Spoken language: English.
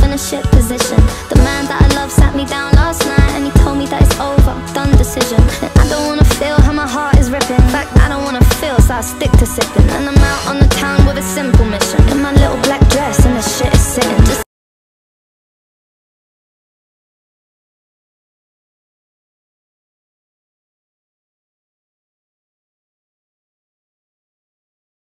in a shit position. The man that I love sat me down last night and he told me that it's over, done decision. And I don't wanna feel how my heart is ripping. In fact, I don't wanna feel, so I stick to sipping. And I'm